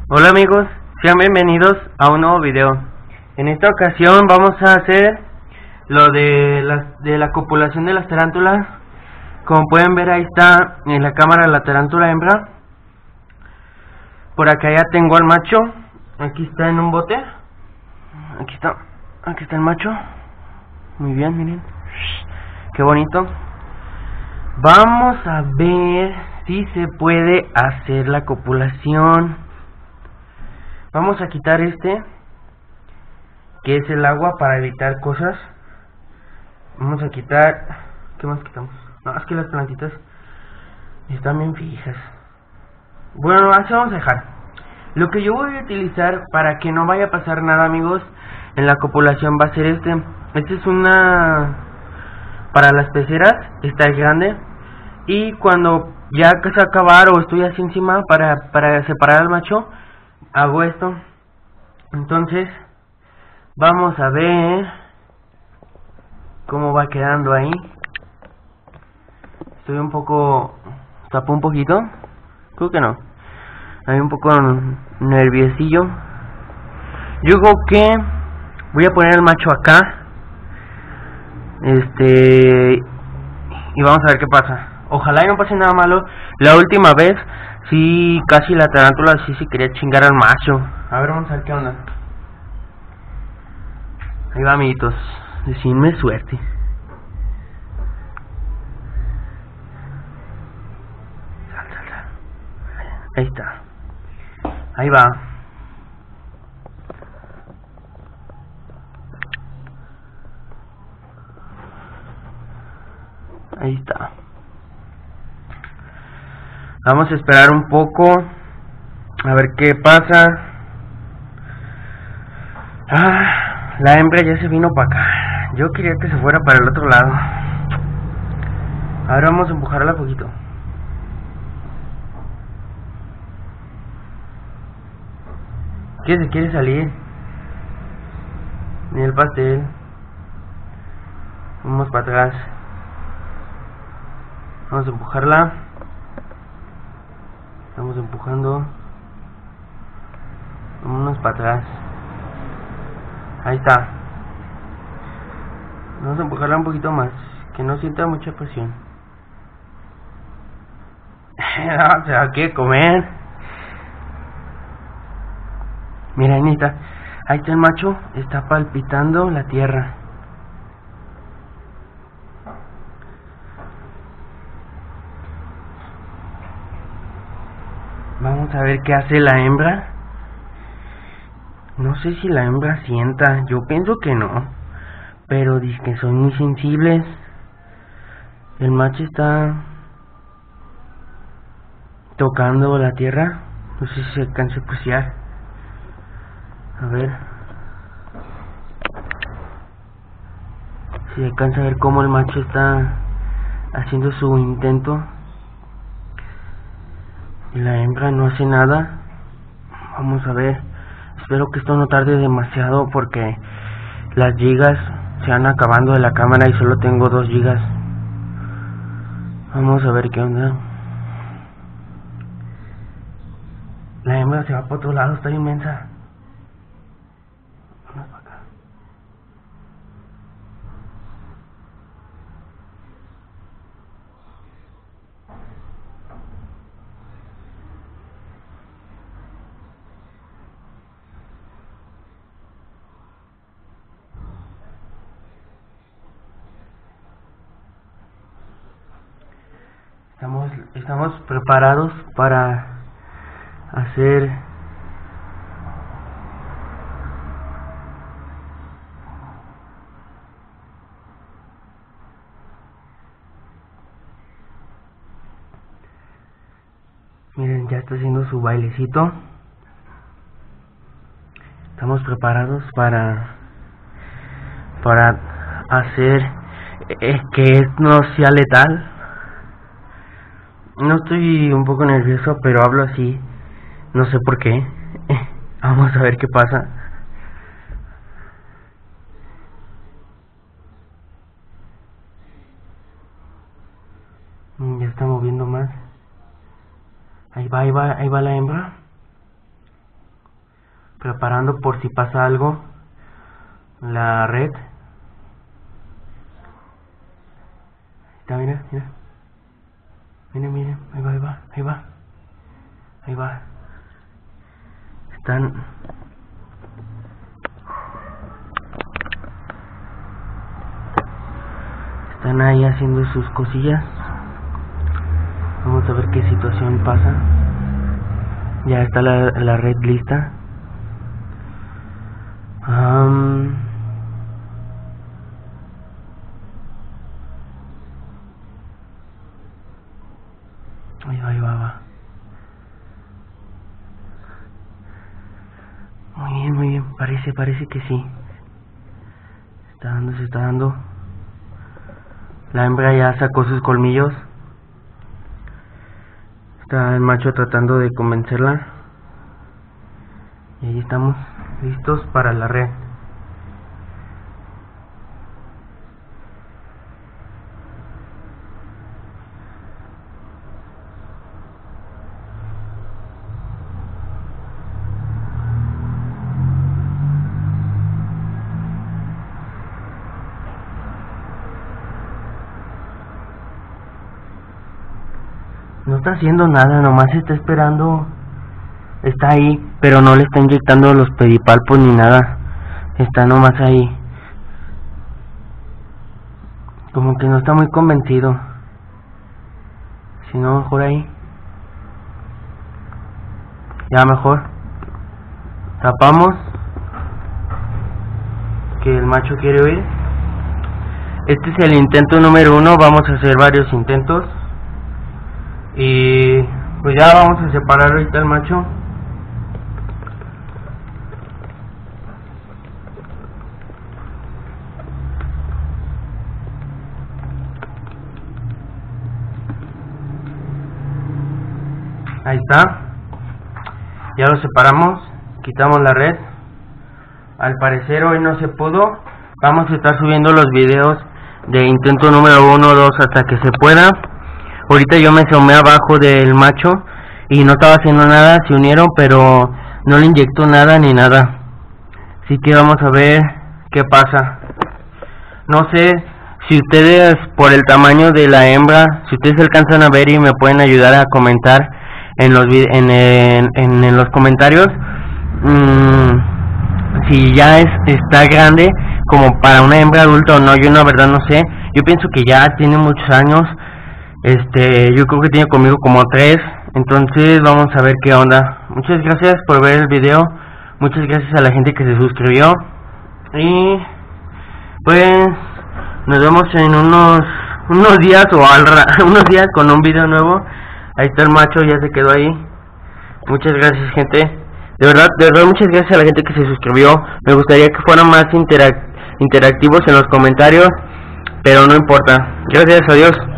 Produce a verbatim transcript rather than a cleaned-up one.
Hola amigos, sean bienvenidos a un nuevo video. En esta ocasión vamos a hacer lo de la, de la copulación de las tarántulas. Como pueden ver, ahí está en la cámara la tarántula hembra. Por acá ya tengo al macho. Aquí está en un bote. Aquí está, aquí está el macho. Muy bien, miren. Qué bonito. Vamos a ver si se puede hacer la copulación. Vamos a quitar este, que es el agua, para evitar cosas. Vamos a quitar... ¿Qué más quitamos? No, es que las plantitas están bien fijas. Bueno, así vamos a dejar. Lo que yo voy a utilizar para que no vaya a pasar nada, amigos, en la copulación va a ser este. Este es una... para las peceras. Esta es grande. Y cuando ya que se acabar o estoy así encima para, para separar al macho, hago esto. Entonces vamos a ver cómo va quedando ahí. Estoy un poco... ¿Tapó un poquito? Creo que no. Hay un poco nerviosillo. Yo creo que voy a poner el macho acá. Este... Y vamos a ver qué pasa. Ojalá y no pase nada malo. La última vez sí, casi la tarántula sí se quería chingar al macho. A ver, vamos a ver qué onda. Ahí va, amiguitos. Decidme suerte. Sal, sal, sal. Ahí está. Ahí va. Ahí está. Vamos a esperar un poco a ver qué pasa. Ah, la hembra ya se vino para acá. Yo quería que se fuera para el otro lado. Ahora vamos a empujarla poquito. ¿Qué se quiere salir? Ni el pastel. Vamos para atrás. Vamos a empujarla. Estamos empujando. Vámonos para atrás. Ahí está. Vamos a empujarla un poquito más, que no sienta mucha presión. No, se va a querer comer. Mira, Anita, ahí está el macho. Está palpitando la tierra. Vamos a ver qué hace la hembra. No sé si la hembra sienta. Yo pienso que no. Pero dice que son muy sensibles. El macho está tocando la tierra. No sé si se alcanza a apreciar. A ver. Si alcanza a ver cómo el macho está haciendo su intento. Y la hembra no hace nada. Vamos a ver. Espero que esto no tarde demasiado, porque las gigas se van acabando de la cámara y solo tengo dos gigas. Vamos a ver qué onda. La hembra se va por otro lado, está inmensa. Vamos para acá. Estamos, estamos preparados para hacer miren, ya está haciendo su bailecito. Estamos preparados para para hacer eh, que no sea letal. No, estoy un poco nervioso, pero hablo así. No sé por qué. Vamos a ver qué pasa. Ya está moviendo más. Ahí va, ahí va, ahí va la hembra. preparando por si pasa algo la red. Está, mira, mira. Miren, miren, ahí va, ahí va, ahí va. Ahí va. Están... Están ahí haciendo sus cosillas. Vamos a ver qué situación pasa. Ya está la, la red lista. Um, ahí va, ahí va, va. Muy bien, muy bien. Parece, parece que sí. Está dando, se está dando. La hembra ya sacó sus colmillos. Está el macho tratando de convencerla. Y ahí estamos, listos para la red. No está haciendo nada, nomás está esperando. Está ahí, pero no le está inyectando los pedipalpos ni nada. Está nomás ahí. Como que no está muy convencido. Si no, mejor ahí. Ya mejor. Tapamos. Que el macho quiere oír. Este es el intento número uno. Vamos a hacer varios intentos. Y pues ya vamos a separar ahorita el macho. Ahí está. Ya lo separamos. Quitamos la red. Al parecer hoy no se pudo. Vamos a estar subiendo los videos de intento número uno, dos hasta que se pueda. Ahorita yo me asomé abajo del macho y no estaba haciendo nada, se unieron, pero no le inyectó nada ni nada. Así que vamos a ver qué pasa. No sé si ustedes, por el tamaño de la hembra, si ustedes alcanzan a ver y me pueden ayudar a comentar en los en, en, en, en los comentarios, mmm, si ya es está grande como para una hembra adulta o no. Yo la verdad no sé. Yo pienso que ya tiene muchos años. Este, yo creo que tiene conmigo como tres. Entonces vamos a ver qué onda. Muchas gracias por ver el video. Muchas gracias a la gente que se suscribió. Y pues nos vemos en unos unos días o al ra unos días con un video nuevo. Ahí está el macho, ya se quedó ahí. Muchas gracias, gente. De verdad, de verdad muchas gracias a la gente que se suscribió. Me gustaría que fueran más interac interactivos en los comentarios, pero no importa. Gracias, adiós.